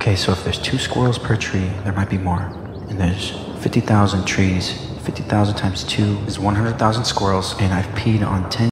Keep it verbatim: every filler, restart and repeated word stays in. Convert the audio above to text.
Okay, so if there's two squirrels per tree, there might be more. And there's fifty thousand trees. fifty thousand times two is one hundred thousand squirrels, and I've peed on ten